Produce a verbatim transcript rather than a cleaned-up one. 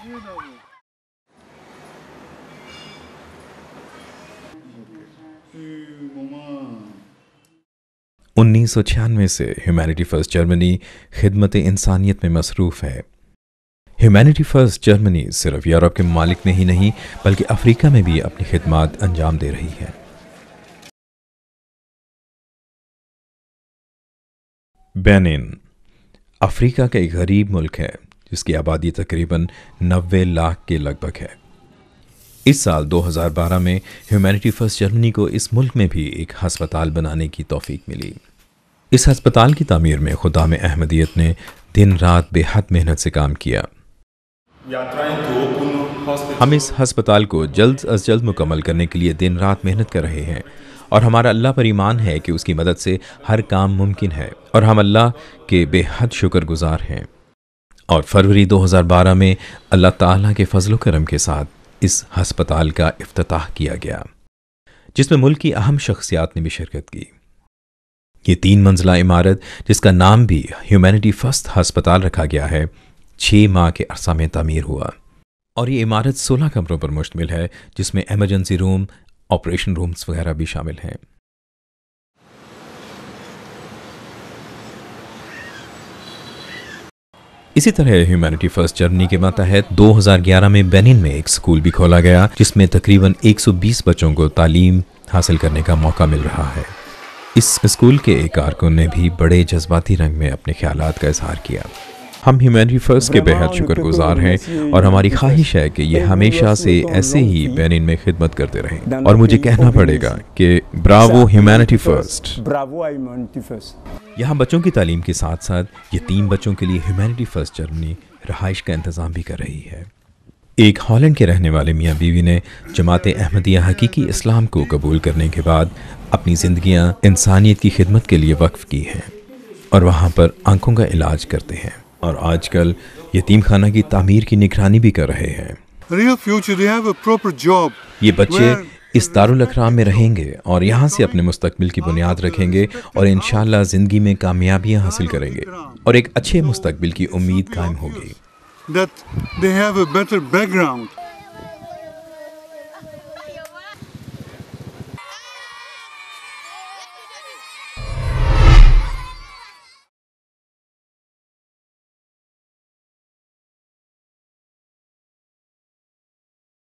انیس سو چھیانوے سے humanity first Germany خدمت انسانیت میں مصروف ہے۔ ہیومینٹی فرسٹ جرمنی صرف یورپ کے ممالک میں ہی نہیں بلکہ افریقہ میں بھی اپنی خدمات انجام دے رہی ہے۔ بینن افریقہ کا ایک غریب ملک ہے جس کی آبادی تقریباً نوے لاکھ کے لگ بھگ ہے۔ اس سال دو ہزار بارہ میں ہیومینٹی فرسٹ جرمنی کو اس ملک میں بھی ایک ہسپتال بنانے کی توفیق ملی۔ اس ہسپتال کی تعمیر میں خدام احمدیت نے دن رات بے حد محنت سے کام کیا۔ ہم اس ہسپتال کو جلد از جلد مکمل کرنے کے لیے دن رات محنت کر رہے ہیں اور ہمارا اللہ پر ایمان ہے کہ اس کی مدد سے ہر کام ممکن ہے اور ہم اللہ کے بے حد شکر گزار ہیں۔ اور فروری دو ہزار بارہ میں اللہ تعالیٰ کے فضل و کرم کے ساتھ اس ہسپتال کا افتتاح کیا گیا جس میں ملک کی اہم شخصیات نے بھی شرکت کی۔ یہ تین منزلہ عمارت جس کا نام بھی ہیومینٹی فرسٹ ہسپتال رکھا گیا ہے چھ ماہ کے عرصہ میں تعمیر ہوا اور یہ عمارت سولہ کمروں پر مشتمل ہے جس میں ایمرجنسی روم، آپریشن رومز وغیرہ بھی شامل ہیں۔ اسی طرح ہیومینٹی فرسٹ جرمنی کے ماتحت دو ہزار گیارہ میں بینن میں ایک سکول بھی کھولا گیا جس میں تقریباً ایک سو بیس بچوں کو تعلیم حاصل کرنے کا موقع مل رہا ہے۔ اس اسکول کے ایک کارکن نے بھی بڑے جذباتی رنگ میں اپنے خیالات کا اظہار کیا۔ ہم ہیومینٹی فرسٹ کے بے حد شکر گزار ہیں اور ہماری خواہش ہے کہ یہ ہمیشہ سے ایسے ہی بینن میں خدمت کرتے رہیں اور مجھے کہنا پڑے گا کہ براوو ہیومینٹی فرسٹ۔ یہاں بچوں کی تعلیم کے ساتھ ساتھ یتیم بچوں کے لیے ہیومینٹی فرسٹ جرمنی رہائش کا انتظام بھی کر رہی ہے۔ ایک ہالینڈ کے رہنے والے میاں بیوی نے جماعت احمدیہ حقیقی اسلام کو قبول کرنے کے بعد اپنی زندگیاں انسانیت کی خدمت کے لیے وقف کی ہیں اور وہاں پر آنکھوں کا علاج کرتے ہیں اور آج کل یتیم خانہ کی تعمیر کی نگرانی بھی کر رہے ہیں۔ یہ بچے اس دارالاکرام میں رہیں گے اور یہاں سے اپنے مستقبل کی بنیاد رکھیں گے اور انشاءاللہ زندگی میں کامیابیاں حاصل کریں گے اور ایک اچھے مستقبل کی امید قائم ہوگی۔ That they have a better background